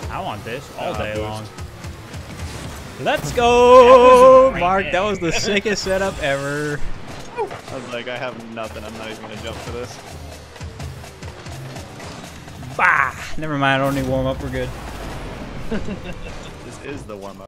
I want this all day long. Let's go, Mark. That was the sickest setup ever. I was like, I have nothing. I'm not even gonna jump for this. Bah! Never mind. I don't need warm up. We're good. This is the warm up.